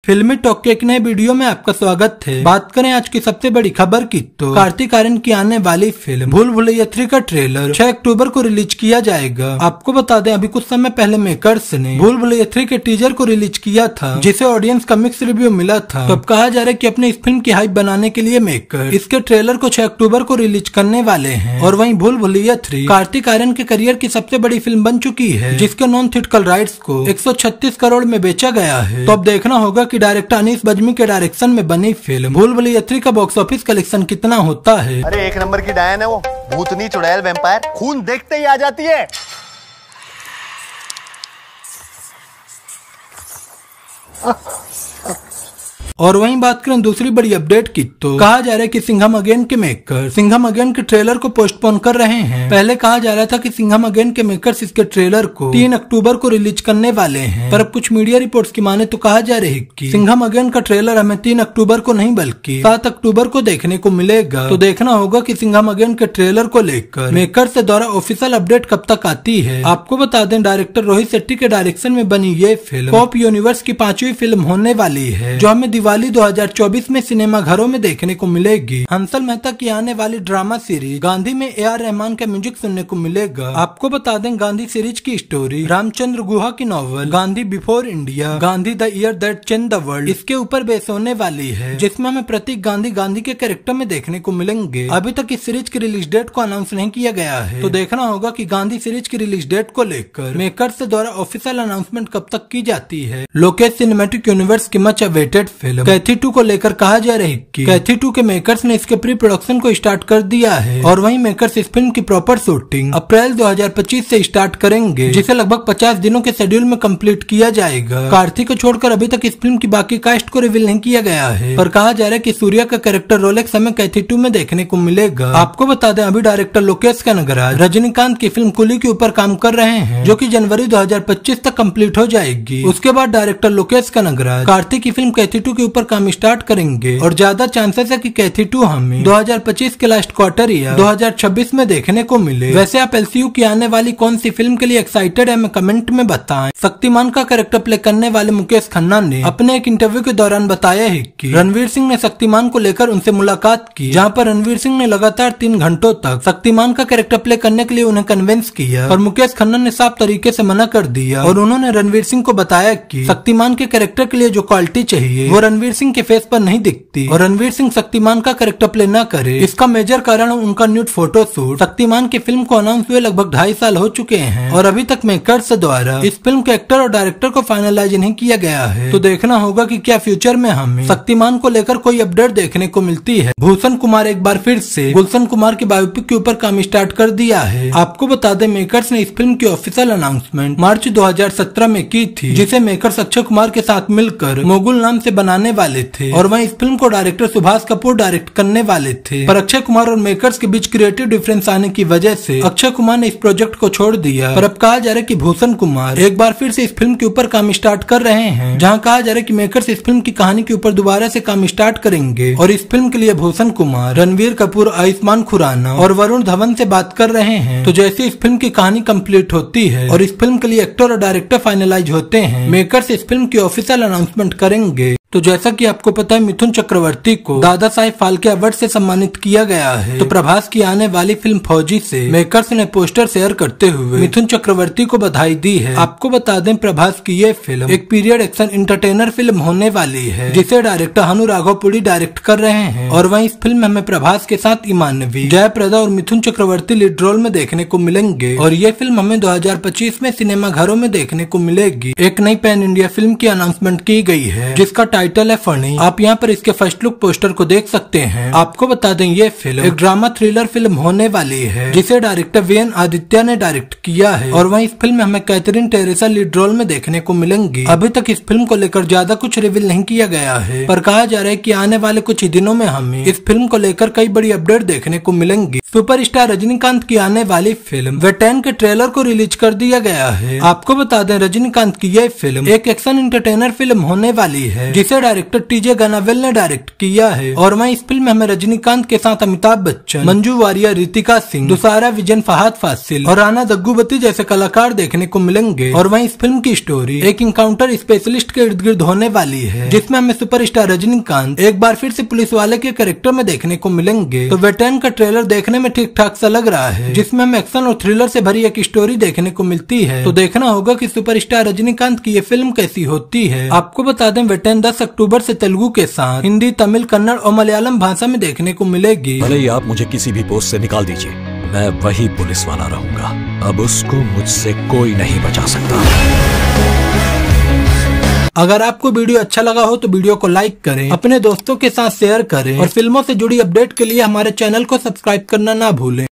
फिल्मी टॉक के एक नए वीडियो में आपका स्वागत है। बात करें आज की सबसे बड़ी खबर की तो कार्तिक आर्यन की आने वाली फिल्म भूल भुलैया 3 का ट्रेलर 6 अक्टूबर को रिलीज किया जाएगा। आपको बता दें अभी कुछ समय पहले मेकर्स ने भूल भुलैया 3 के टीजर को रिलीज किया था, जिसे ऑडियंस का मिक्स रिव्यू मिला था। तो अब कहा जा रहा है कि अपने इस फिल्म की हाइप बनाने के लिए मेकर इसके ट्रेलर को 6 अक्टूबर को रिलीज करने वाले हैं। और वहीं भूल भुलैया 3 कार्तिक आर्यन के करियर की सबसे बड़ी फिल्म बन चुकी है, जिसके नॉन थिएट्रिकल राइट्स को 136 करोड़ में बेचा गया है। तो अब देखना होगा कि डायरेक्टर अनीस बज्मी के डायरेक्शन में बनी फिल्म भूल भुलैया 3 का बॉक्स ऑफिस कलेक्शन कितना होता है। अरे एक नंबर की डायन है वो, भूतनी चुड़ैल वैम्पायर, खून देखते ही आ जाती है। और वहीं बात करें दूसरी बड़ी अपडेट की तो कहा जा रहा है कि सिंघम अगेन के मेकर सिंघम अगेन के ट्रेलर को पोस्टपोन कर रहे हैं। पहले कहा जा रहा था कि सिंघम अगेन के मेकर्स इसके ट्रेलर को 3 अक्टूबर को रिलीज करने वाले हैं, पर अब कुछ मीडिया रिपोर्ट्स की माने तो कहा जा रहा है कि सिंघम अगेन का ट्रेलर हमें 3 अक्टूबर को नहीं बल्कि 7 अक्टूबर को देखने को मिलेगा। तो देखना होगा कि सिंघम अगेन के ट्रेलर को लेकर मेकर्स से द्वारा ऑफिशियल अपडेट कब तक आती है। आपको बता दें डायरेक्टर रोहित शेट्टी के डायरेक्शन में बनी ये फिल्म पॉप यूनिवर्स की 5वीं फिल्म होने वाली है, जो हमें दिवाली 2024 में सिनेमा घरों में देखने को मिलेगी। हंसल मेहता की आने वाली ड्रामा सीरीज गांधी में AR रहमान का म्यूजिक सुनने को मिलेगा। आपको बता दें गांधी सीरीज की स्टोरी रामचंद्र गुहा की novel Gandhi before India Gandhi the year that changed the world इसके ऊपर बेस होने वाली है, जिसमें हमें प्रतीक गांधी के कैरेक्टर में देखने को मिलेंगे। अभी तक इस सीरीज की रिलीज डेट को अनाउंस नहीं किया गया है, तो देखना होगा कि गांधी सीरीज की रिलीज डेट को लेकर मेकर्स से द्वारा ऑफिशियल अनाउंसमेंट कब तक की जाती है। लोकेश सिनेमैटिक यूनिवर्स की मच अवेटेड फिल्म कैथी 2 को लेकर कहा जा रहा है कि कैथी 2 के मेकर्स ने इसके प्री प्रोडक्शन को स्टार्ट कर दिया है। और वहीं मेकर्स इस फिल्म की प्रॉपर शूटिंग अप्रैल 2025 से स्टार्ट करेंगे, जिसे लगभग 50 दिनों के शेड्यूल में कंप्लीट किया जाएगा। कार्तिक को छोड़कर अभी तक इस फिल्म की बाकी कास्ट को रिवील नहीं किया गया है, पर कहा जा रहा है कि सूर्या का कैरेक्टर रोलेक्स हमें कैथी 2 में देखने को मिलेगा। आपको बता दें अभी डायरेक्टर लोकेश कनगराज रजनीकांत की फिल्म कुली के ऊपर काम कर रहे हैं, जो कि जनवरी 2025 तक कंप्लीट हो जाएगी। उसके बाद डायरेक्टर लोकेश कनगराज कार्तिक की फिल्म कैथी 2 के ऊपर काम स्टार्ट करेंगे और ज्यादा चांसेस है कि कैथी 2 हमें 2025 के लास्ट क्वार्टर या 2026 में देखने को मिले। वैसे आप LCU की आने वाली कौन सी फिल्म के लिए एक्साइटेड है, हमें कमेंट में बताएं। शक्तिमान का कैरेक्टर प्ले करने वाले मुकेश खन्ना ने अपने एक इंटरव्यू के दौरान बताया है कि रणवीर सिंह ने शक्तिमान को लेकर उनसे मुलाकात की, जहां पर रणवीर सिंह ने लगातार 3 घंटों तक शक्तिमान का कैरेक्टर प्ले करने के लिए उन्हें कन्विंस किया, और मुकेश खन्ना ने साफ तरीके से मना कर दिया। और उन्होंने रणवीर सिंह को बताया कि शक्तिमान के कैरेक्टर के लिए जो क्वालिटी चाहिए वो रणवीर सिंह के फेस पर नहीं दिखती, और रणवीर सिंह शक्तिमान का कैरेक्टर प्ले न करे इसका मेजर कारण उनका न्यूड फोटो शूट। शक्तिमान की फिल्म को अनाउंस हुए लगभग 2.5 साल हो चुके हैं, और अभी तक मेकर्स द्वारा इस फिल्म के एक्टर और डायरेक्टर को फाइनलाइज नहीं किया गया है। तो देखना होगा कि क्या फ्यूचर में हमें शक्तिमान को लेकर कोई अपडेट देखने को मिलती है। भूषण कुमार एक बार फिर से गुलशन कुमार के बायोपिक के ऊपर काम स्टार्ट कर दिया है। आपको बता दें मेकर्स ने इस फिल्म की ऑफिशियल अनाउंसमेंट मार्च 2017 में की थी, जिसे मेकर्स अक्षय कुमार के साथ मिलकर मोगुल नाम से बनाने वाले थे, और वहीं इस फिल्म को डायरेक्टर सुभाष कपूर डायरेक्ट करने वाले थे। पर अक्षय कुमार और मेकर्स के बीच क्रिएटिव डिफरेंस आने की वजह से अक्षय कुमार ने इस प्रोजेक्ट को छोड़ दिया। पर अब कहा जा रहा है कि भूषण कुमार एक बार फिर से इस फिल्म के ऊपर काम स्टार्ट कर रहे हैं, जहां कहा जा रहा है कि मेकर्स इस फिल्म की कहानी के ऊपर दोबारा से काम स्टार्ट करेंगे। और इस फिल्म के लिए भूषण कुमार रणवीर कपूर, आयुष्मान खुराना और वरुण धवन से बात कर रहे हैं। तो जैसे इस फिल्म की कहानी कंप्लीट होती है और इस फिल्म के लिए एक्टर और डायरेक्टर फाइनलाइज होते हैं, मेकर्स इस फिल्म की ऑफिशियल अनाउंसमेंट करेंगे। तो जैसा कि आपको पता है मिथुन चक्रवर्ती को दादा साहेब फाल्के अवार्ड से सम्मानित किया गया है। तो प्रभास की आने वाली फिल्म फौजी से मेकर्स ने पोस्टर शेयर करते हुए मिथुन चक्रवर्ती को बधाई दी है। आपको बता दें प्रभास की ये फिल्म एक पीरियड एक्शन इंटरटेनर फिल्म होने वाली है, जिसे डायरेक्टर हनु राघवपुरी डायरेक्ट कर रहे हैं। और वहीं इस फिल्म में हमें प्रभास के साथ ईमानवी, जयप्रदा और मिथुन चक्रवर्ती लीड रोल में देखने को मिलेंगे। और ये फिल्म हमें 2025 में सिनेमा घरों में देखने को मिलेगी। एक नई पैन इंडिया फिल्म की अनाउंसमेंट की गई है, जिसका टाइटल है फनी। आप यहाँ पर इसके फर्स्ट लुक पोस्टर को देख सकते हैं। आपको बता दें ये फिल्म एक ड्रामा थ्रिलर फिल्म होने वाली है, जिसे डायरेक्टर VN आदित्य ने डायरेक्ट किया है। और वहीं इस फिल्म में हमें कैथरीन टेरेसा लीड रोल में देखने को मिलेंगी। अभी तक इस फिल्म को लेकर ज्यादा कुछ रिवील नहीं किया गया है, पर कहा जा रहा है कि आने वाले कुछ ही दिनों में हमें इस फिल्म को लेकर कई बड़ी अपडेट देखने को मिलेंगी। सुपरस्टार रजनीकांत की आने वाली फिल्म वेटेन के ट्रेलर को रिलीज कर दिया गया है। आपको बता दें रजनीकांत की यह फिल्म एक एक्शन एंटरटेनर फिल्म होने वाली है, जिसे डायरेक्टर टीजे गनावेल ने डायरेक्ट किया है। और वहीं इस फिल्म में हमें रजनीकांत के साथ अमिताभ बच्चन, मंजू वारियर, रितिका सिंह, दुसारा विजन, फहाद फासिल और राना दग्गूबती जैसे कलाकार देखने को मिलेंगे। और वहीं इस फिल्म की स्टोरी एक इनकाउंटर स्पेशलिस्ट के इर्द गिर्द होने वाली है, जिसमें हमें सुपरस्टार रजनीकांत एक बार फिर से पुलिस वाले के कैरेक्टर में देखने को मिलेंगे। तो वेटेन का ट्रेलर देखने में ठीक ठाक सा लग रहा है, जिसमें हमें एक्शन और थ्रिलर से भरी एक स्टोरी देखने को मिलती है। तो देखना होगा कि सुपरस्टार रजनीकांत की ये फिल्म कैसी होती है। आपको बता दें वेटेन 10 अक्टूबर से तेलुगु के साथ हिंदी, तमिल, कन्नड़ और मलयालम भाषा में देखने को मिलेगी। भले ही आप मुझे किसी भी पोस्ट से निकाल दीजिए, मैं वही पुलिस वाला रहूंगा। अब उसको मुझसे कोई नहीं बचा सकता। अगर आपको वीडियो अच्छा लगा हो तो वीडियो को लाइक करें, अपने दोस्तों के साथ शेयर करें और फिल्मों से जुड़ी अपडेट के लिए हमारे चैनल को सब्सक्राइब करना ना भूलें।